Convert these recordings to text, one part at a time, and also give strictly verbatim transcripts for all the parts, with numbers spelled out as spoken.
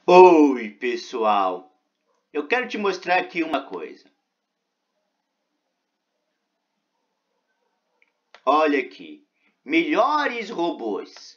Oi, pessoal! Eu quero te mostrar aqui uma coisa. Olha aqui. Melhores robôs.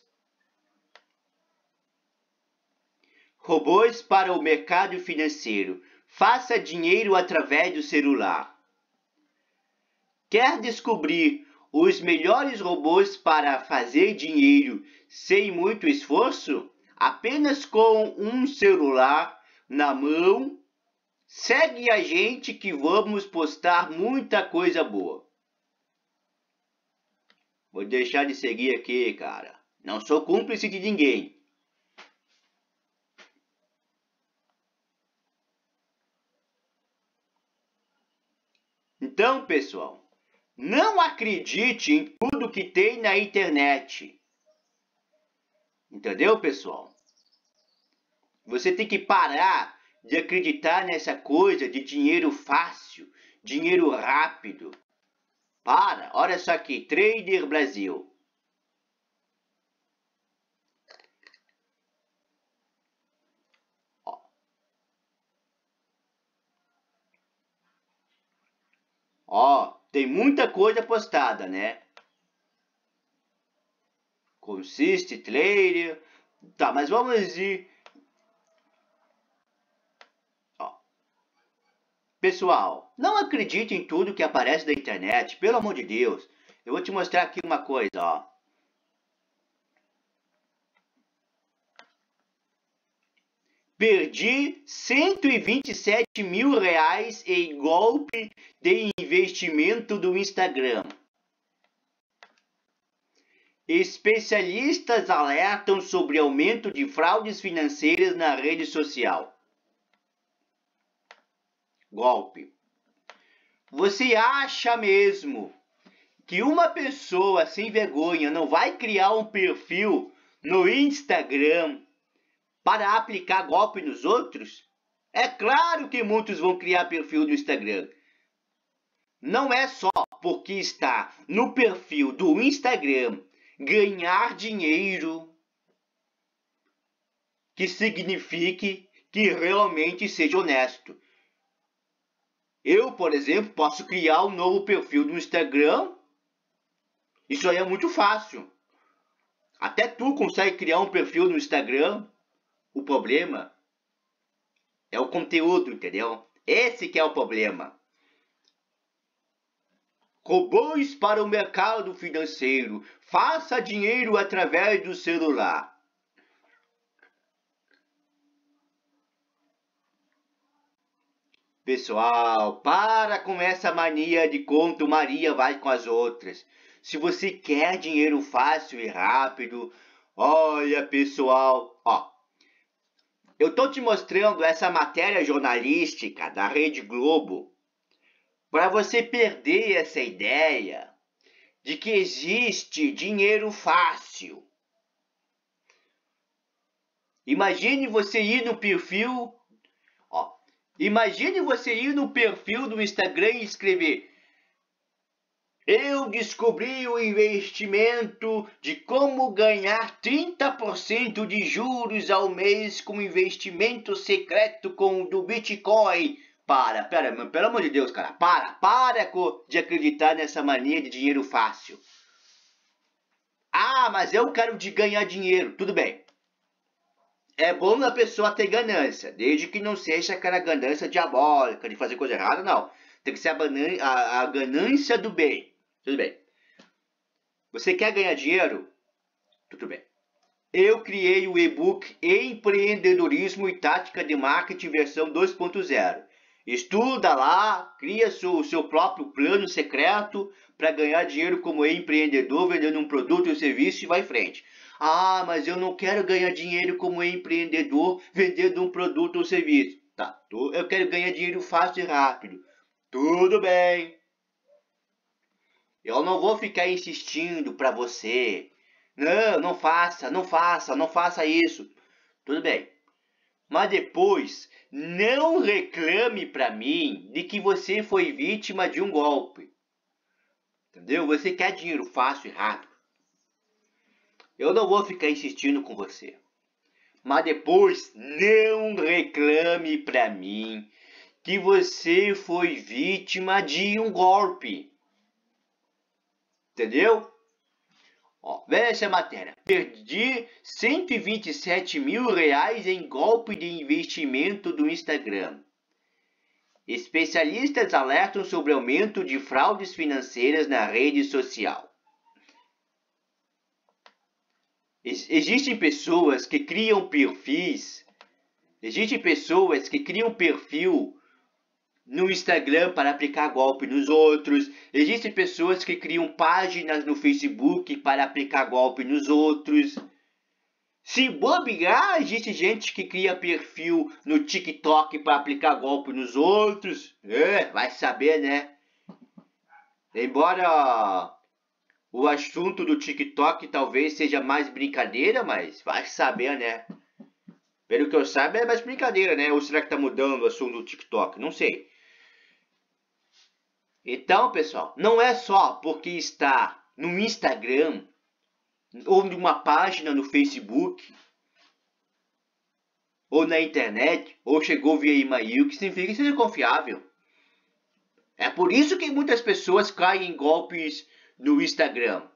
Robôs para o mercado financeiro. Faça dinheiro através do celular. Quer descobrir os melhores robôs para fazer dinheiro sem muito esforço? Apenas com um celular na mão? Segue a gente que vamos postar muita coisa boa. Vou deixar de seguir aqui, cara. Não sou cúmplice de ninguém. Então, pessoal, não acredite em tudo que tem na internet. Entendeu, pessoal? Você tem que parar de acreditar nessa coisa de dinheiro fácil, dinheiro rápido. Para, olha só aqui, Trader Brasil. Ó, tem muita coisa postada, né? Consiste, Trader. Tá, mas vamos ir. Ó. Pessoal, não acredite em tudo que aparece na internet, pelo amor de Deus. Eu vou te mostrar aqui uma coisa, ó. Perdi cento e vinte e sete mil reais em golpe de investimento do Instagram. Especialistas alertam sobre aumento de fraudes financeiras na rede social. Golpe. Você acha mesmo que uma pessoa sem vergonha não vai criar um perfil no Instagram para aplicar golpe nos outros? É claro que muitos vão criar perfil no Instagram. Não é só porque está no perfil do Instagram ganhar dinheiro que signifique que realmente seja honesto. Eu, por exemplo, posso criar um novo perfil no Instagram. Isso aí é muito fácil. Até tu consegue criar um perfil no Instagram. O problema é o conteúdo, entendeu? Esse que é o problema. Robôs para o mercado financeiro. Faça dinheiro através do celular. Pessoal, para com essa mania de conto Maria vai com as outras. Se você quer dinheiro fácil e rápido, olha, pessoal, ó. Eu tô te mostrando essa matéria jornalística da Rede Globo para você perder essa ideia de que existe dinheiro fácil. Imagine você ir no perfil, ó, imagine você ir no perfil do Instagram e escrever: eu descobri o investimento de como ganhar trinta por cento de juros ao mês com investimento secreto com o do Bitcoin. Para, pera, pelo amor de Deus, cara, para, para de acreditar nessa mania de dinheiro fácil. Ah, mas eu quero de ganhar dinheiro, tudo bem. É bom a pessoa ter ganância, desde que não seja aquela ganância diabólica de fazer coisa errada, não. Tem que ser a, a, a ganância do bem. Tudo bem. Você quer ganhar dinheiro? Tudo bem. Eu criei o e-book Empreendedorismo e Tática de Marketing versão dois ponto zero. Estuda lá, cria o seu próprio plano secreto para ganhar dinheiro como empreendedor, vendendo um produto ou serviço e vai em frente. Ah, mas eu não quero ganhar dinheiro como empreendedor vendendo um produto ou serviço. Tá, eu quero ganhar dinheiro fácil e rápido. Tudo bem. Eu não vou ficar insistindo para você. Não, não faça, não faça, não faça isso. Tudo bem. Mas depois, não reclame para mim de que você foi vítima de um golpe. Entendeu? Você quer dinheiro fácil e rápido. Eu não vou ficar insistindo com você. mas depois não reclame pra mim que você foi vítima de um golpe. Entendeu? Ó, veja essa matéria. Perdi cento e vinte e sete mil reais em golpe de investimento do Instagram. Especialistas alertam sobre aumento de fraudes financeiras na rede social. Ex- existem pessoas que criam perfis, existem pessoas que criam perfil no Instagram para aplicar golpe nos outros. Existem pessoas que criam páginas no Facebook para aplicar golpe nos outros. Se bobear, existe gente que cria perfil no TikTok para aplicar golpe nos outros. É, vai saber, né? Embora o assunto do TikTok talvez seja mais brincadeira, mas vai saber, né? Pelo que eu saiba, é mais brincadeira, né? Ou será que tá mudando o assunto do TikTok? Não sei. Então, pessoal, não é só porque está no Instagram ou numa página no Facebook ou na internet ou chegou via e-mail que significa que seja confiável. É por isso que muitas pessoas caem em golpes no Instagram.